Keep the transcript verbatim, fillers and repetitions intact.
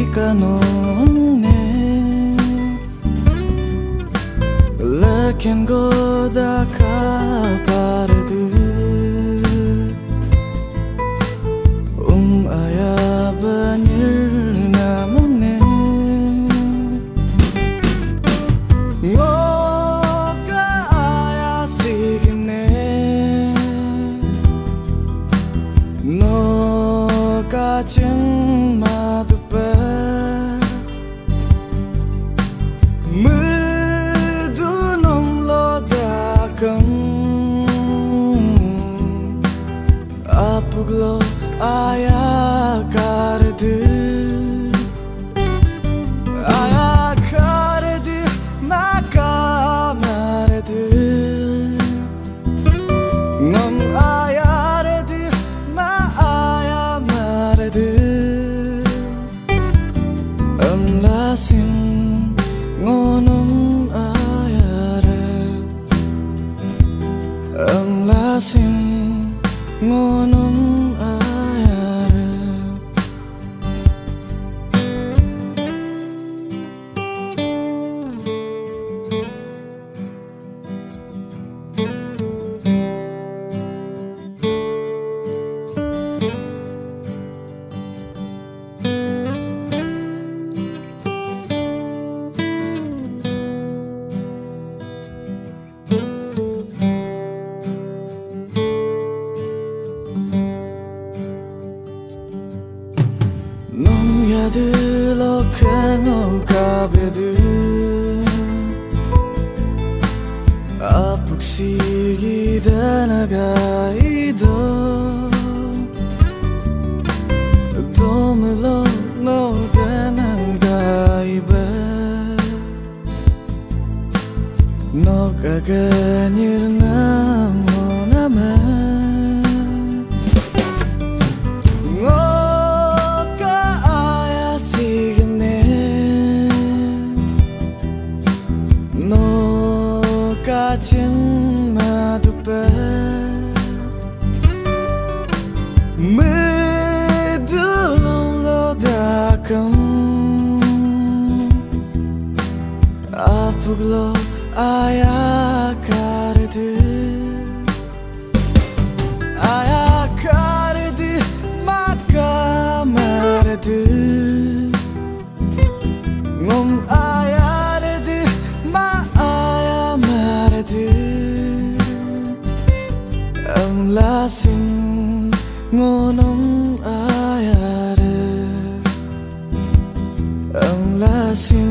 kanone Lekin goda kapardı Um aya banir namane Ngoka aya sigine No kacang madu Medunong lodakam Apuglo ayakardı Ayakardı nakamardı Ngom ayardı ma ayamardı Amlasin ngonum ayare Amlasin ngonum ayare Nung yadı lokemo kabedu Apuk sigi danagaido Domulo no danagaiba No kaganir namo nama Kacang madu Medulung lodakam Apuglo ayakardı Ayakardı makamardı Ngom ayardı ma ayamardı Amlasin ngonum ayare Amlasin